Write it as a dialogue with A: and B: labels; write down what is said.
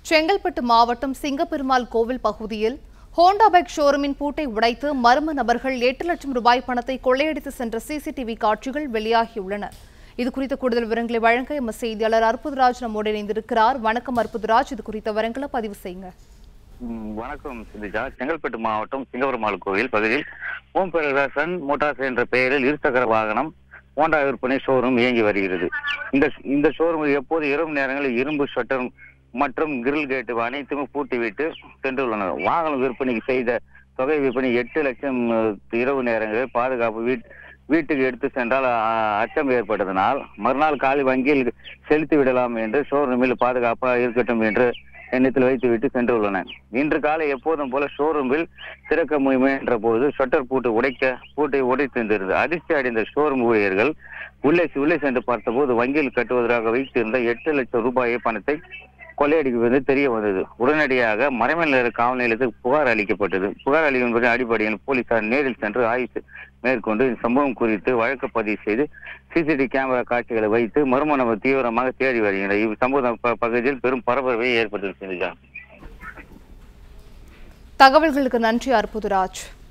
A: செங்கல்பட்டு மாவட்டம் சிங்கப்பெருமாள் கோவில் பகுதியில் ஹோண்டா பைக் ஷோரூமின் பூட்டை உடைத்து மர்ம நபர்கள் 8 லட்சம் ரூபாய் பணத்தை கொள்ளையடித்து சென்ற சிசிடிவி காட்சிகள் வெளியாகியுள்ளன. இதுகுறித்த கூடுதல் விவரங்களை வழங்க எமது செய்தியாளர் அற்புதராஜ் நம்மோடு இணைந்திருக்கிறார். வணக்கம் அற்புதராஜ், இது குறித்த விவரங்களை பதிவு செய்யுங்க.
B: வணக்கம் சிந்திஜா. செங்கல்பட்டு மாவட்டம் சிங்கப்பெருமாள் கோவில் பகுதியில் ஓம் பிரகாசன் மோட்டார்ஸ் என்ற பெயரில் இருசக்கர வாகனம் ஹோண்டா விற்பனை ஷோரூம் இயங்கி வருகிறது. இந்த ஷோரூமில் எப்போது இரவு நேரங்களில் இரும்பு ஷட்டர் மற்றும் கிரில் கேட்டு அனைத்துமே பூட்டிவிட்டு சென்றுள்ளனர். வாகனம் விற்பனைக்கு செய்த தொகை விற்பனை 8 லட்சம் இரவு நேரங்களில் பாதுகாப்பு வீட்டுக்கு எடுத்து சென்றால் அச்சம் ஏற்பட்டதனால் மறுநாள் காலை வங்கியில் செலுத்தி விடலாம் என்று ஷோரூமில் பாதுகாப்பாக இருக்கட்டும் என்று எண்ணத்தில் வைத்துவிட்டு சென்றுள்ளனர். இன்று காலை எப்போதும் போல ஷோரூமில் திறக்க முயன்ற போது ஷட்டர் பூட்டை உடைத்திருந்தது. அதிர்ச்சி அடைந்த ஷோரூம் ஊழியர்கள் உள்ளே சென்று பார்த்தபோது வங்கியில் கட்டுவதற்காக வைத்திருந்த 8 லட்சம் ரூபாய் பணத்தை கொள்ளையடிப்பது தெரிய வந்தது. உடனடியாக மறைமலை காவல் நிலையத்துக்கு புகார் அளிக்கப்பட்டது. புகார் அளிக்கும் அடிப்படையில் போலீசார் நேரில் சென்று ஆய்வு மேற்கொண்டு இந்த சம்பவம் குறித்து வழக்கு பதிவு செய்து சிசிடிவி கேமரா காட்சிகளை வைத்து மர்ம நபர் தீவிரமாக தேடி வருகின்றனர். இச்சம்பவ பகுதியில் பெரும் பரபரப்பை ஏற்பட்டிருக்கிறது.
A: தகவல்களுக்கு நன்றி அற்புதராஜ்.